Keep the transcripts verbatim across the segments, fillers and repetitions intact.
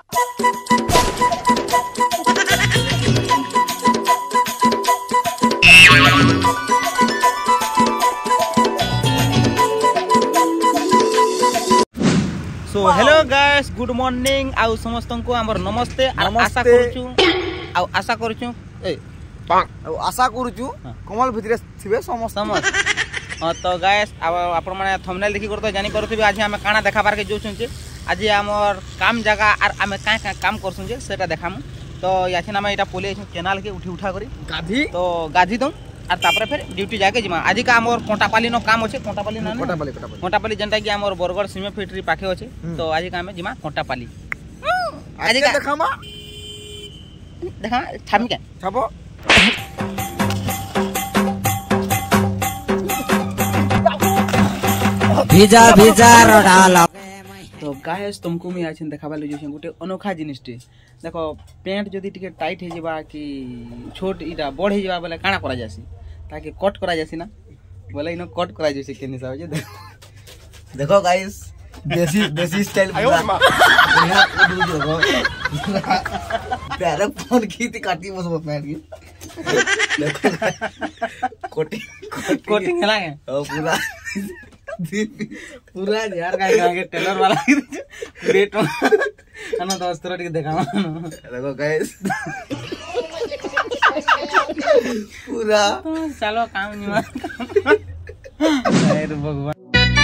सो hello guys good morning आउ समस्त को हमर नमस्ते आशा करूछु आउ आशा करूछु ए आउ आशा करूछु कमल भितरे थिबे समस्त समस्त हां तो गाइस आपण माने थंबनेल देखि कर तो जानि परथिबे आज हम काना देखाबार के जोछुं जे आज हमर काम जगह आर हम का का काम करसुं जे सेटा देखामु तो याछन हम एटा पोले केनाल के उठी उठा करी गाधी तो गाधी दऊ और तापर फिर ड्यूटी जाके जिमा आज का हमर कोंटापाली नो काम होचे कोंटापाली ना कोंटापाली कोंटापाली कोंटापाली जनता की हमर बरगड़ सीमे फैक्ट्री पाखे होचे तो आज का हम जिमा कोंटापाली आज का देखामा देखा थामी के छापो भिजा भिजा रोडाला तो गाइस तुमको मैं आज देखाबा ले जोछे गोटे अनोखा जिनिसटे देखो पैंट जदी टिके टाइट हे जेबा कि छोट इटा बड़ हे जेबा बोले काना करा जासी ताकि कट करा जासी ना बोले इनो कट करा जासी केनि हिसाब जे देखो गाइस देसी देसी स्टाइल यहाँ उड़ देखो प्यारे फोन की थी काटी मस पैंट की कोटिंग कोटिंग हला है ओ पूरा पूरा यार का के टेलर वाला ग्रेट अन दोस्त रो टिके देखा देखो गाइस पूरा चलो काम निमा अरे भगवान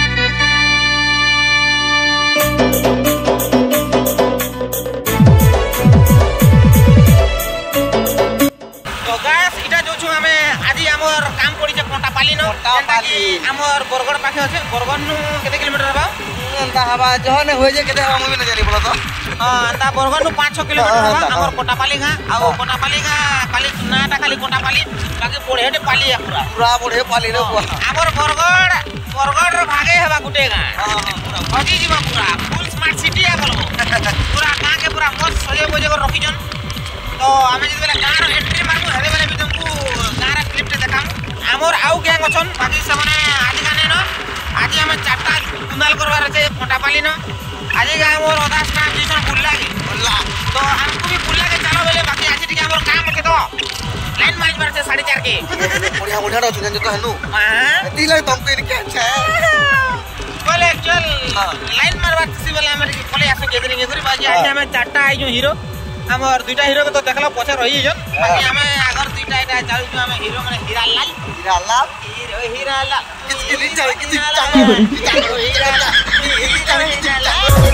तो गाइस इटा जो छु हमें आदि हमर काम पड़ी छ कोंटापाली न कोंटापाली हमर बरगड़ पाखे अछि बरगड़ नु केते किलोमीटर हबा एंता हवा जहने होय जे केते हम भी न जानी बोला तो हां एंता बरगड़ नु पाँच छह किलोमीटर हबा हमर कोंटापाली गा आ कोंटापाली गा पाली नाटा खाली कोंटापाली बाकी पड़ेटे पाली पूरा पूरा पड़े पाली रे हमर बरगड़ बरगड़ रे भागे हबा गुटे गा हां पूरा भागी जीवा पूरा फुल स्मार्ट सिटी है बोलबो पूरा गां के पूरा मस्त सजे बजे कर रखी जन तो हमें जब गाँ एंट्री मारमु हेबे बेले भी तुमको गाँ रा क्लिप ते देखाम हमर आउ गैंग अछन बाकी से माने आज गाने न आज हमें चारटा कुंदाल करवार আছে कोंटापाली न आज गा हमर आधा स्टाफ जिसन बुल्ला के बुल्ला तो हमको भी बुल्ला के चलो बेले बाकी आज ठीक हमर काम के तो लाइन मार बार से साढ़े चार के बढ़िया बढ़िया रहत जन तो हनु हां ती लग तुमको इनके अच्छा बोले चल लाइन मार बार से बोले हमर बोले आसे के दिन के बाकी आज हमें चारटा आई जो हीरो हमर दुईटा हीरो के तो देखला पछे रही जन बाकी हमें आगर दुईटा एटा चालू जो हमें हीरो माने हीरा लाल हीरा लाल हीरो हीरा लाल किसके लिए चाहिए किसी चाहिए हीरा लाल हीरा लाल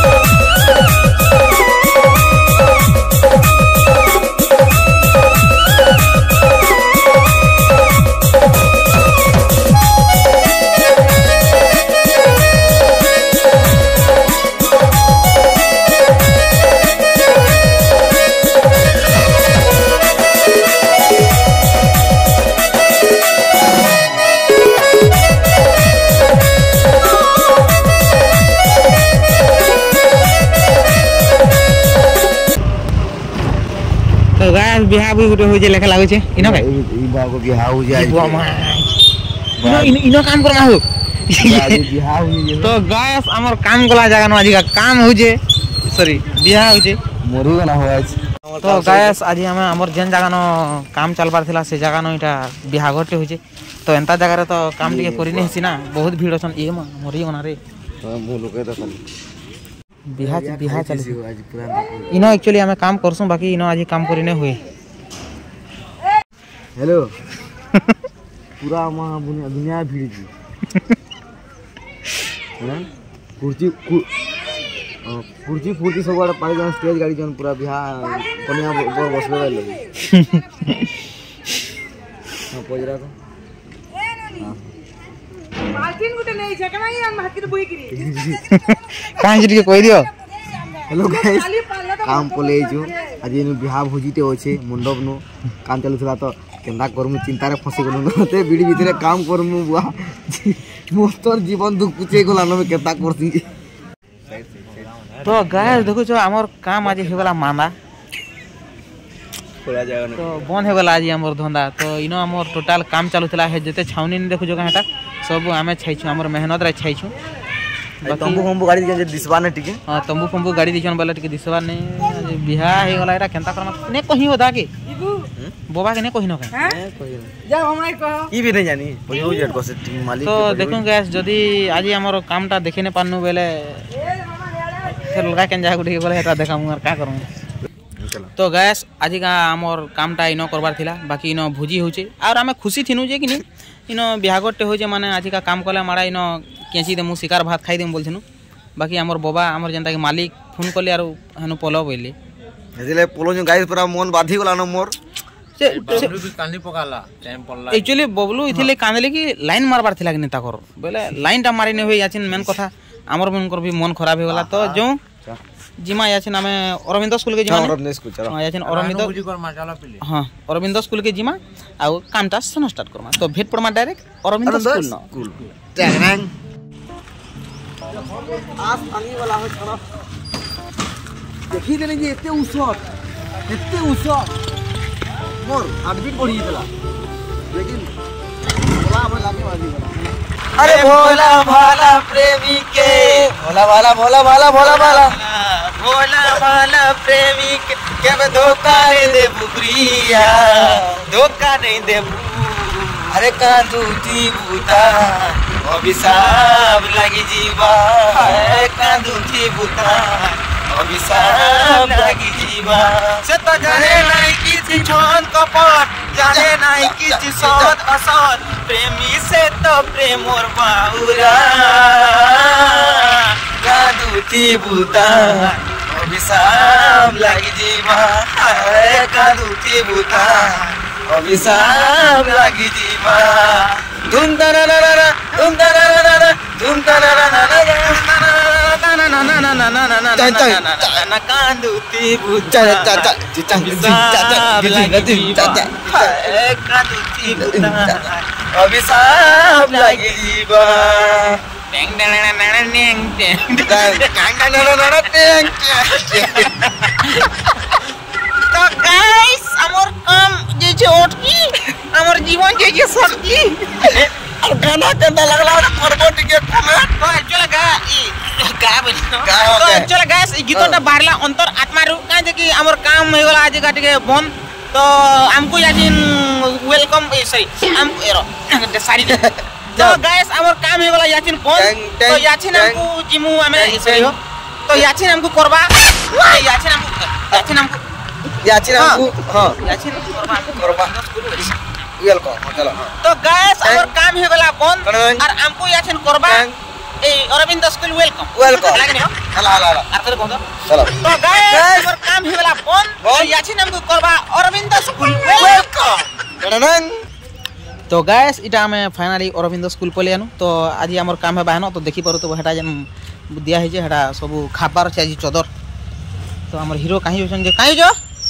तो गाइस बिहाव भी गुटे हो जे लेखा लागै छै इनो भाई ई बाबू बिहाव हो जाय इनो इनो काम करमा हो बिहाव हो तो गाइस हमर काम गला जगह न आज का काम हो जे सॉरी बिहाव हो जे मोरू ना हो आज तो गाइस आज हम हमर जन जगह न काम चलबार थिला से जगह न इटा बिहाघरटे हो जे तो एंता जगह रे तो काम टिके करि नै हिसी ना बहुत भीड़ छन ए मोरी गना रे मु लोके तो बिहा बिहा चल आज पूरा इनो एक्चुअली हमें काम करसु बाकी इनो आज काम करि नै हुए हेलो पूरा मा दुनिया भीड़ जी हैं कुर्सी कुर्सी फुर्ती सब वाला पाई जन स्टेज गाड़ी जन पूरा बिहा कन्या ऊपर बसबे लगे हां पोजरा तो मालकिन गुटे नै छै केना हम हाथ के बुई करी काहे जी के कहि दियो हेलो गाइस काम पले जो आज इन बिहा भोजीते होछे मंडप नो काम चलुथला तो केंदा करमु चिंता रे फसी गनु नते बिडी भीतरे काम करमु बुआ मोस्तर जीवन दुख पुचे गला न केता करसी तो गाइस देखो जो हमर काम आज हे वाला मांदा खोला जाय न तो बंद हे वाला आज हमर धंदा तो इनो हमर टोटल काम चालुथला है जते छाउनी ने देखो जो काटा सब हमें छाइछु हमर मेहनत रे छाइछु तंबू फंबू गाड़ी जे दिसबा ने टिके हां तंबू फंबू गाड़ी दिखन वाला टिके दिसबा ने बिहा हे गला एटा केनता करमा ने कहि होदा के बोबा के ने कहि न के जा हमाई कह ई भी नहीं जानी हो जेट को से मालिक तो देखो गैस जदी आज हमर कामटा देखे ने पानु बेले फिर लगा के जा गुडी बोले एटा देखा मुर का करू तो गैस आज का हमर कामटा इनो करबार थिला बाकी इनो भुजी होचे और हमें खुशी थिनु जे कि नि इनो बिहागटे होचे माने आज का काम कले मारा इनो केची दे मु शिकार भात खाई देम बोलथिनु बाकी हमर बाबा हमर जनता के मालिक फोन करले आरो हनु पोलो बोले हेजिले पोलो जो गाइस पूरा मन बाधी गला न मोर से कांदी पकाला टाइम पड़ला एक्चुअली बबलू इथिले कांदले कि लाइन मारबार थिला कि नेता कर बोले लाइन टा मारी ने होई याचिन मेन कथा हमर मन कर भी मन खराब हो गला तो जो जिमा याचिन हमें अरविंद स्कूल के जिमा अरविंद स्कूल चलो हां याचिन अरविंद बुझी कर मा चला पले हां अरविंद स्कूल के जिमा आ कामटा सन स्टार्ट करमा तो भेट पड़मा डायरेक्ट अरविंद स्कूल न स्कूल टैंग आस पानी वाला हो छोड़ा देखि देले जे एते उसर एते उसर मोर हार्टबीट बढ़ी गेला लेकिन बोला हम लागे बाजी वाला अरे भोला भाला प्रेमी के भोला भाला भोला भाला भोला भाला भोला भाला प्रेमी के के धोखा नहीं दे बुबरिया धोखा नहीं दे अरे कांदूती बूता अभिशाप लगी जीवा है कांदूती बूता अभिशाप लगी जीवा से तो जाने नहीं किसी छोन कपट जाने नहीं किसी सौत असौत प्रेमी से तो प्रेम और बाउरा कांदूती बूता अभिशाप लगी जीवा है कांदूती बूता अभिशाप लगी जीवा धुम तरररर धुम तरररर धुम तरररर ना ना ना ना ना ना ना ना ना ना कांदूती बूता कांदूती बूता अभिशाप लगी जीवा टेंग टेंग टेंग टेंग तो गाइस हमर काम जे जे ओटकी हमर जीवन जे जे सटकी और गाना केंदा लगला करबो टिके कमेंट तो चल गा ई का बोली तो चल गाइस ई गीतटा बारला अंतर आत्मा रु का जे कि हमर काम होय गला आज का टिके बन तो हमको याजिन वेलकम ए सही हम एरो सारी तो गाइस हमर काम होय गला याचिन बन तो याचिन हमको जिमु हमें सही हो तो याचिन हमको करबा याचिन हमको याचिन हमको याचिन हमको हां याचिन करबा करबा वेलकम चलो तो गाइस हमर काम हे वाला बंद और हमको याचिन करबा ए अरविंद स्कूल वेलकम वेलकम लागे हो हला हला हला आकर कोन चलो तो गाइस हमर काम हे वाला बंद और याचिन हमको करबा अरविंद स्कूल वेलकम डडन तो गाइस इटा में फाइनली अरविंद स्कूल पले आनु तो आज हमर काम हे बाहनो तो देखि परु तो हेटा जन दिया हे जे हेटा सब खाबार छै आज चदर तो हमर हीरो काहे होछन जे काहे जो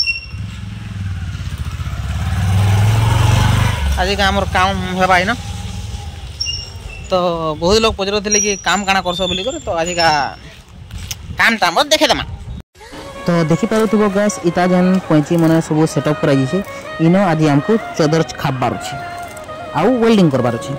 आज का हमर काम हेबा न तो बहुत लोग पचरो थे कि काम काना करसो बोली कर तो आज का काम ता मत देखे दमा तो देखि पारो तो गैस इता जन पैंची मने सब सेटअप करा जिसे इनो आज हमको चदर खाबार छै आउ वेल्डिंग करबार छै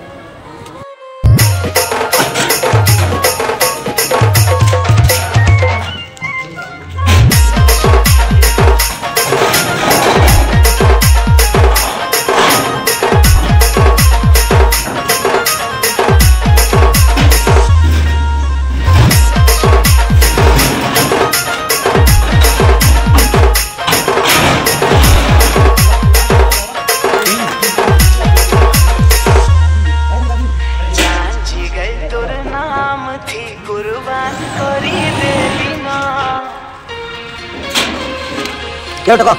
क्या टका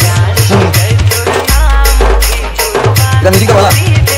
इधर म्यूजिक वाला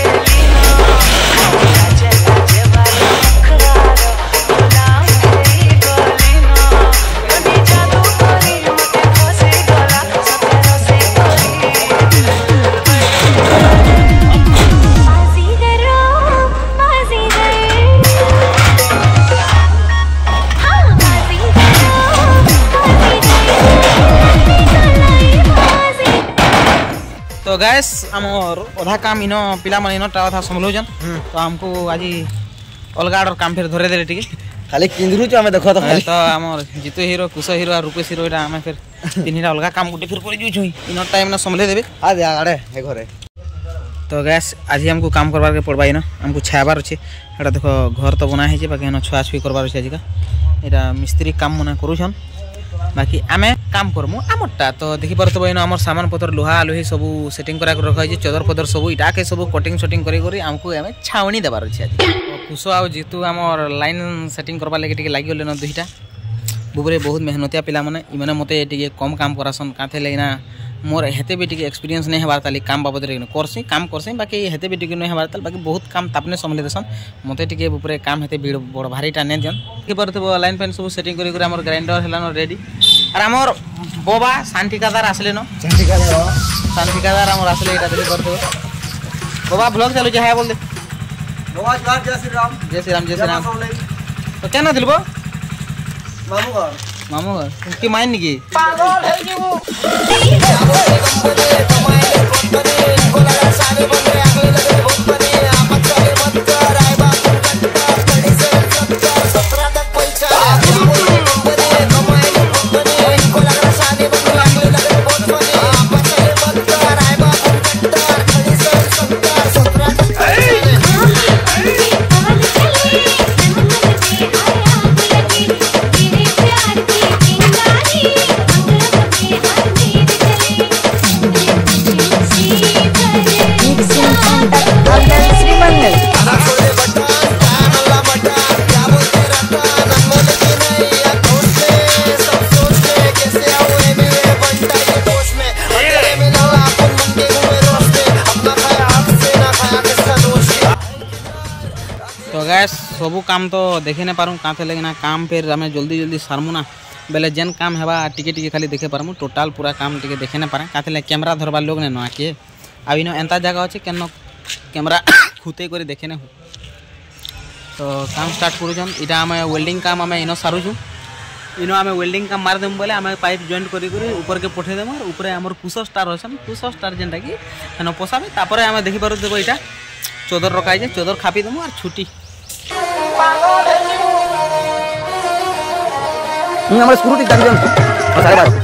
तो गैस हमर ओधा काम इनो पिला मन इनो टावा था संभलोजन तो हमको आज अलगा और काम फिर धरे देले ठीक खाली किंदरुच हमें देखो तो खाली तो हमर जीतू हीरो कुश हीरो और रूपेश हीरो एटा हमें फिर तीनटा अलगा काम गुटे फिर कर जुछु इन टाइम ना संभले देबे आ दे आड़े हे घरे। तो गैस आज ही हमको काम करबार के पड़बा इनो हमको छायाबार अच्छे एटा देखो घर तो बना है बाकी एनो छुआ छुई करबार अच्छे आजिका एटा मिस्त्री काम मना करूछन बाकी आमे काम करमु आमरटा तो देखि परतबो इनो हमर सामान पत्र लोहा लोही सब सेटिंग करा रखा है चदर पदर सब इटा के सब कटिंग शटिंग करी करी हमको आमे छावनी देबार अच्छे आज तो कुश आ जीतू हमर लाइन सेटिंग करबा लागि टिके लागि गेले न दुईटा बुबरे बहुत मेहनतिया पिला माने इमाने मते टिके कम काम करासन काथे लेना मोर हेते भी टिके एक्सपीरियंस नहीं हबार ताली काम बाबद रे करसी काम करसी बाकी हेते भी टिके नहीं हबार ताल बाकी बहुत काम तापने संभले देसन मते टिके ऊपर काम हेते भीड़ बड़ भारी टाने जन के परते लाइन फैन सब सेटिंग करी करी हमर ग्राइंडर हेला न रेडी और हमर बोबा शांतिकादार आसले न शांतिकादार शांतिकादार हमर आसले एटा देली करते बोबा ब्लॉग चालू जे है बोल दे बोबा जय श्री राम जय श्री राम जय श्री राम तो केना दिलबो मामू घर मामू घर की माइन निकी पागल है जीवो तो गैस सबू काम तो देखे ना पारूँ काथे लगे ना काम फिर आम जल्दी जल्दी सारमु ना बेले जेन काम हेबा टिके टिके खाली देखे पारमु टोटाल पूरा काम टिके देखे ना पारे काथे लगे कैमरा धरबार लोग ने आके आ इन एंता जगह अच्छे केन कैमरा खुते कर देखे ना तो काम स्टार्ट करूँ इटा आम वेल्डिंग काम आम इन सारूँ इन आम वेल्डिंग काम मार देमु बोले आम पाइप जॉइंट करी करी ऊपर के पठे देमु और ऊपर आमर कुश स्टार अछन कुश स्टार जेनटा कि हेन पोसाबे तापर आम देखि पारु देबो इटा चौदर रखा है चौदर खापी देमु और छुट्टी हमारे स्क्रू टिक डाल दे सारे बात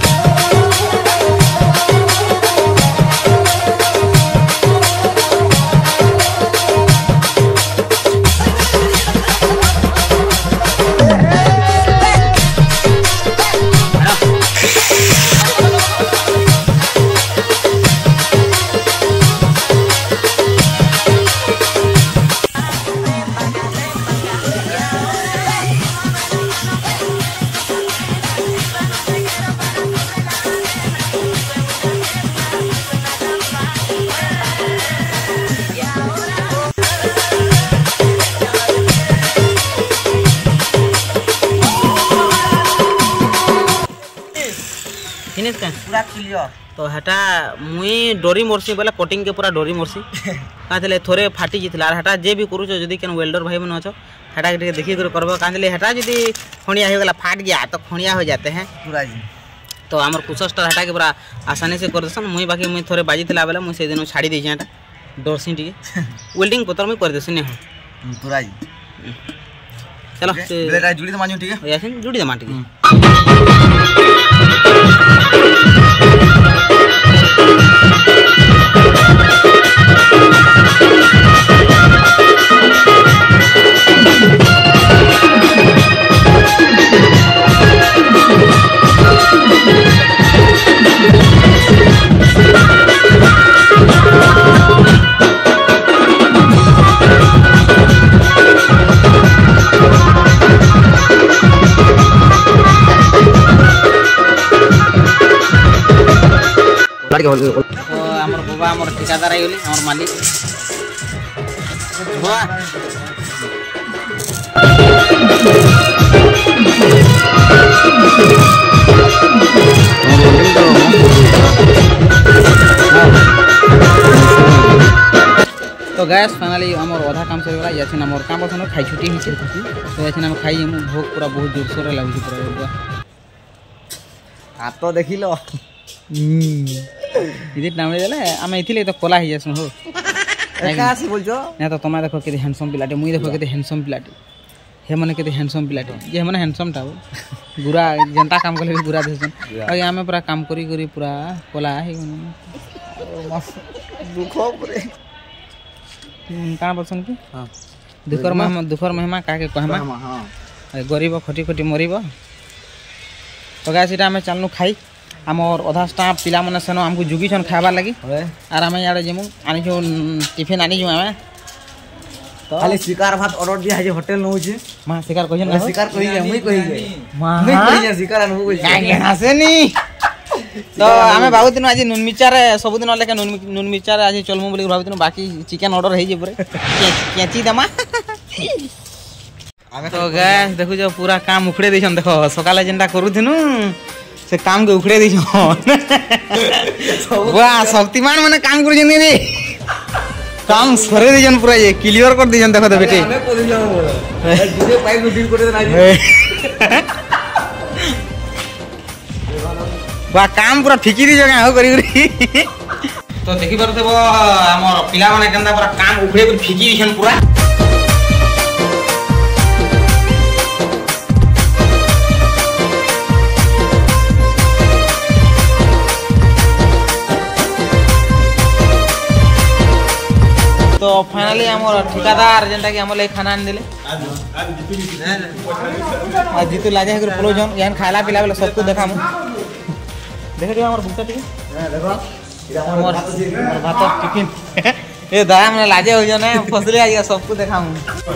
फिनिश का पूरा क्लियर तो हेटा मुई डोरी मोरसी बोले कटिंग के पूरा डोरी मोरसी काथले थोरे फाटी जितला हेटा जे भी करूछ जदी केन वेल्डर भाई मन अछ हेटा के देखि कर करबो काथले हेटा जदी खणिया हो गला फाट गया तो खणिया हो जाते हैं पूरा जी तो हमर कुशस्टर हेटा के पूरा आसानी से कर देसन मुई बाकी मुई थोरे बाजितला बेला मुई से दिन छाड़ी देछि हेटा डोरसी टिके वेल्डिंग पतर मुई कर देछि ने पूरा जी चलो बेटा जुड़ी तो मानू ठीक है यासिन जुड़ी दे माटी तो हमर बाबा हमर ठेकेदार आइली हमर मालिक बुआ तो गैस फाइनली हमर आधा काम से गला याछन हमर काम बसन खाई छुट्टी हिचे तो याछन हम खाई हम भोग पूरा बहुत जोर से लागु पूरा आप तो देखि लो इदि नामले देले हम इथिले तो कोला हि जासु हो एका से बोल जो ना तो तमा देखो केते हैंडसम पिलाटे मुई देखो केते हैंडसम पिलाटे हे माने केते हैंडसम पिलाटे जे माने हैंडसम टा गुरा जनता काम कले गुरा देसन आगे आमे पूरा काम करी करी पूरा कोला हे दुख पुरे का बसन की हां दुखर महिमा दुखर महिमा का के कहमा हां गरीब खटी खटी मरिबो तो गाइस इटा हमें चलनु खाई हमर आधा स्टाफ पिला माने सेनो हमको जुगी छन खाबार लागि आर हमें याडे जेमु आनी जो टिफिन आनी जो हमें तो खाली शिकार भात ऑर्डर दिया है होटल न होजे मां शिकार कहिन ना शिकार कहि जे मुई कहि जे मां मुई कहि जे शिकार अनु कहि काहे हसेनी तो हमें भाबु दिन आज नुन मिर्चा रे सब दिन लेके नुन नुन मिर्चा रे आज चलमु बोली भाबु दिन बाकी चिकन ऑर्डर हे जे पुरे केची दमा तो गाइस देखु जो पूरा काम उखड़े दिछन देखो सकाले जेंडा करू दिनु से काम के उखड़े दिछन वाह शक्तिमान माने काम करू जनी रे काम सरे दिजन पूरा ये क्लियर कर दिजन देखो तो बेटे हमें को दिजन बोल दूसरे पाइप डील करे ना वाह काम पूरा ठिकी दी जगह हो करी करी तो देखि परते वो हमर पिला माने केंदा पूरा काम उखड़े कर ठिकी दिजन पूरा तो फाइनली हमर ठेकेदार जेंटा कि हमले खाना आन देले आज जीतू लाजे कर फ्लो जोन यान खाला पिला बेले सब कुछ देखाम देखे दियो हमर बुकटा टिफिन हां देखो हमर हमर भात टिफिन ए दाया मने लाजे हो जने फसले आज सब कुछ देखाम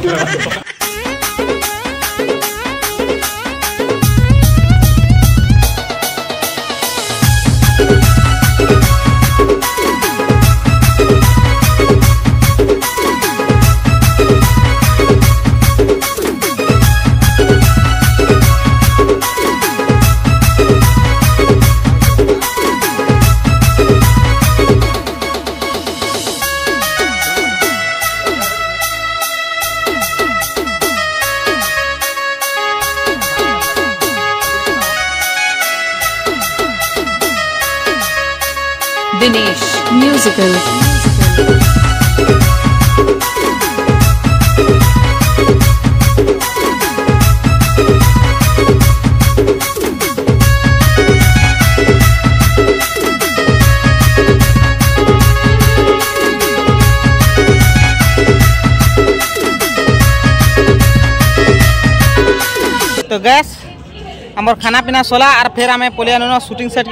Dinesh Musical. तो गैस हमर खाना पीना सोला और फिर हमें पोलिया नो शूटिंग सेट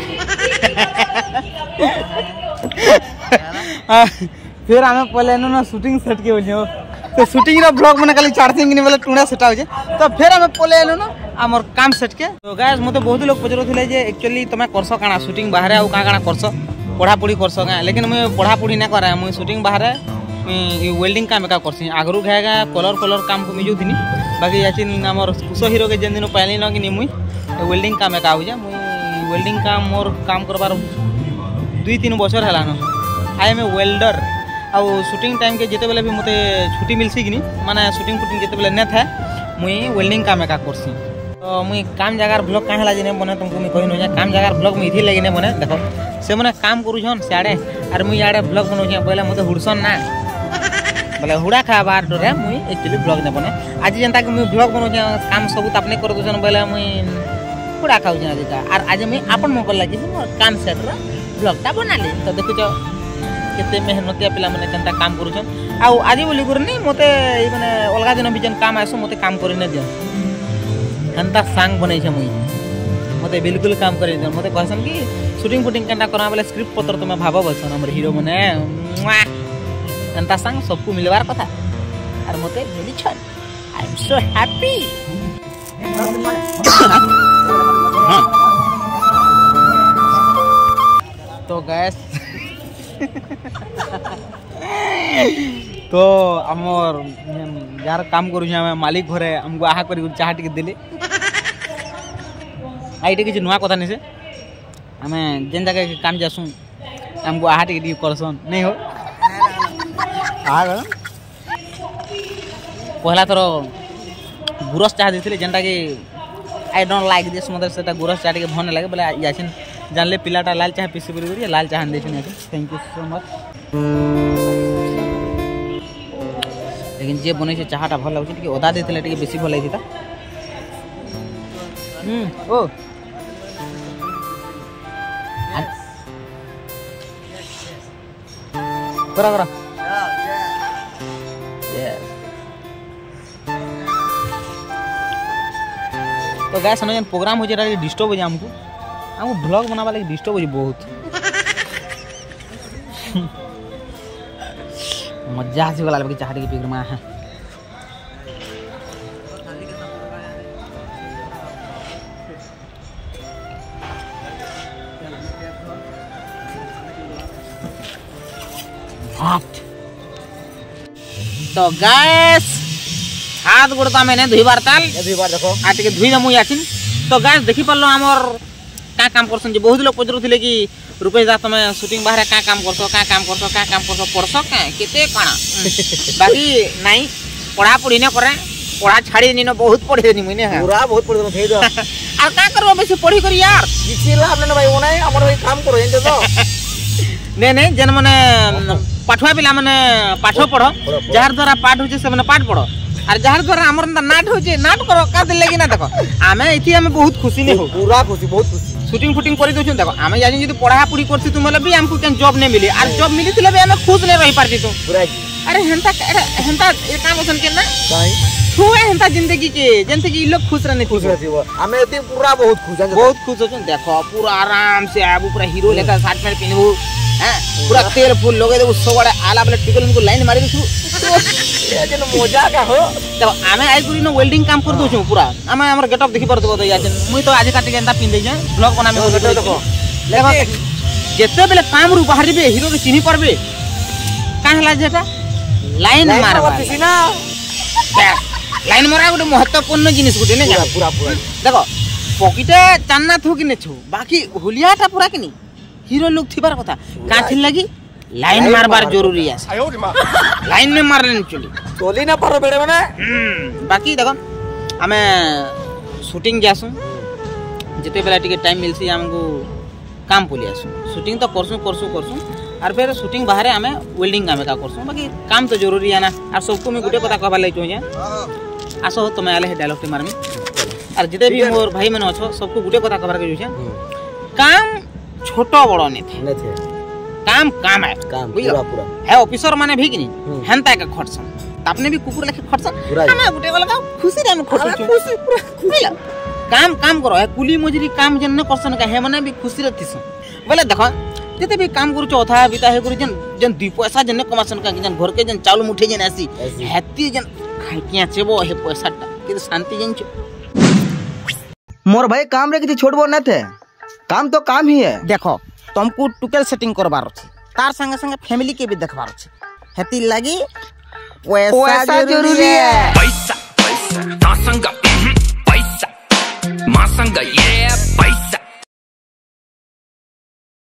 फिर हमें पहले नो शूटिंग सेट के बोलियो तो शूटिंग रो ब्लॉग मने खाली चार्जिंग नि बोले टुणा सेट हो जे तो फिर हमें पहले नो हमर काम सेट के तो गाइस मते बहुत लोग पचरो थिले जे एक्चुअली तमे करसो काना शूटिंग बाहर आ का काना करसो पढ़ा पढ़ी करसो का लेकिन मैं पढ़ा पढ़ी ना करे मैं शूटिंग बाहर वेल्डिंग काम का करसी आगरू घेगा कलर कलर काम को मिजु थिनी बाकी याचिन हमर कुसो हीरो के जेन दिन पहले न कि मुई वेल्डिंग काम का हो जा मुई वेल्डिंग काम मोर काम करबार दुई तीन बछर हला न आई एम ए वेल्डर आ शूटिंग टाइम के जेते बेले भी मते छुट्टी मिलसी कि माने शूटिंग फुटिंग जेते बेले न था मुई वेल्डिंग काम का करसी तो मुई काम जगार ब्लॉग काहे लाजिने बने तुमको मुई कहि न जा काम जगार ब्लॉग मुई इथि लागिने बने देखो से मने काम करू छन साडे आर मुई याडे ब्लॉग बनो छ पहले मते हुडसन ना बोले हुडा खाबार डरे मुई एक्चुअली ब्लॉग ने बने आज जनता के मुई ब्लॉग बनो छ काम सब अपने कर दोसन बोले मुई हुडा खाउ छ आज का आर आज मुई आपन मकर लागी काम सेट रो ब्लॉग ता बनाली तो देखु छ केते मेहनतिया पिला माने केनता काम करू छन आ आज बोली करनी मते माने अलगा दिन बिजन काम आसो मते काम करि न दियो एंता सांग बनै छ मुई मते बिल्कुल काम करि न मते कहसन कि शूटिंग फुटिंग केनता करा बेले स्क्रिप्ट पत्र तुमे भाबो बसन हमर हीरो माने एंता सांग सबको मिलवार कथा आर मते मिली छन आई एम सो हैप्पी तो गैस तो हमर यार काम करू छ हम मालिक घरे हमको आहा करी चाह टिके देले आइटे किछ नुआ कथा नै से हमें जेन जगह के काम जासु हमको आहा टिके दी करसन नै हो आ गयो पहला थरो गुरस चाह देथिले जेनटा कि I don't like this mother सेटा गुरस चाह टिके भन लागे बोले यासिन जानले पिलाटा लाल चाह पीसी बरी लाल चाह देछन थैंक यू सो मच लेकिन जे बनै छै चाहाटा भल लाଗୁଛି ଟିକେ ଅଦା ଦେଇଥିଲେ ଟିକେ ବେଶୀ ଭଲ ହେଇଥିଲା। ହୁଁ ଓ करा करा तो गाइस हमने जन प्रोग्राम हो जे डिस्टर्ब हो जे हमको हमको ब्लॉग बनावा लागी डिस्टर्ब हो जे बहुत मजा आसी वाला बाकी चाहते की पिकर में है तो गाइस हाथ गोड़ता मैंने धुई बार ताल दुई बार देखो आ टिके धुई दमु याचिन। तो गाइस देखि पल्लो हमर का काम करसन जे बहुत लोग पजरुथिले कि रुपेश दा तमे शूटिंग बाहर का काम करसो का काम करसो का काम करसो पढ़सो का केते काना बाकी नहीं पढ़ा पढ़ी न करे पढ़ा छाड़ी नि न बहुत पढ़े नि मने है पूरा बहुत पढ़े थई दो आ का करबो बेसी पढ़ी कर यार किछि लाभ न भाई ओनाई हमर भाई काम करो एंते तो ने ने जन माने पाठवा पिला माने पाठ पढ़ जहार द्वारा पाठ होचे से माने पाठ पढ़ और जहार द्वारा हमर नाट होचे नाट करो का दिले कि ना देखो आमे इथि हमें बहुत खुशी ने हो पूरा खुशी बहुत खुशी शूटिंग फुटिंग करि दोछन देखो आमे जानि जदी पढ़ा पढ़ी करछि तुमले भी हमको केन जॉब ने मिली और जॉब मिली थिले भी हमें खुश ने रही पारती तू पूरा अरे हंता हंता ए काम होसन के ना काई छुए हंता जिंदगी के जंते कि लोग खुश रहने खुश रहती हो हमें एते पूरा बहुत खुश है बहुत खुश होछन देखो पूरा आराम से आबू पूरा हीरो लेखा शर्ट पैंट पिनबू हैं पूरा तेल फूल लगे दे सब बड़े आला वाला टिकल उनको लाइन मारी दू ये जन मजा का हो तो आमे आई गुरी न वेल्डिंग काम कर दोछु पूरा आमे हमर गेटअप देखि परतो तो याचन मुई तो आज काटे गेंदा पिन दे जे ब्लॉग बना में देखो देखो जेते बेले काम रु बाहर बे हीरो के चिन्ही परबे का हला जेटा लाइन मारबा ना लाइन मारा गुटे महत्वपूर्ण जिनिस गुटे ने पूरा पूरा देखो पॉकेटे चान्ना थो कि ने छु बाकी हुलियाटा पूरा कि नहीं हीरो लोग थिबार कथा काथिन लगी लाइन मारबार जरूरी है लाइन में मारले चली चली ना पारो बेड़े माने बाकी देखो हमें शूटिंग जासु जते बेला टिके टाइम मिलसी हमको काम पोली आसु शूटिंग तो करसु करसु करसु और फिर शूटिंग बाहर हमें वेल्डिंग काम का करसु बाकी काम तो जरूरी है ना और सबको मैं गुटे कथा कहबा लई जे आसो तुम आले हे डायलॉग टे मारमी और जिते भी मोर भाई मन अछो सबको गुटे कथा कहबार के जे काम छोटो बड़ो ने थे ने थे काम काम है काम पूरा पूरा है ऑफिसर माने भी कि नहीं हेनता का खटसन आपने भी कुकुर लेके खटसन हमें गुटे वाला खुशी रे में खटछु खुशी पूरा खुशी काम काम करो है कुली मजूरी काम जन न करसन का है माने भी खुशी रहतिस बोले देखो जते भी काम करू अथा बिता हे करू जन जन दुई पैसा जन कमासन का जन घर के जन चावल मुठे जन आसी हेती जन खाइकिया चेबो हे पैसाटा कि शांति जन मोर भाई काम रे किछि छोड़बो न थे काम तो काम ही है देखो तुमको टुकेल सेटिंग करबार अछि तार संगे संगे फैमिली के भी देखबार अछि हेती लागि पैसा जरूरी है पैसा पैसा ता संग पैसा मा संग ये पैसा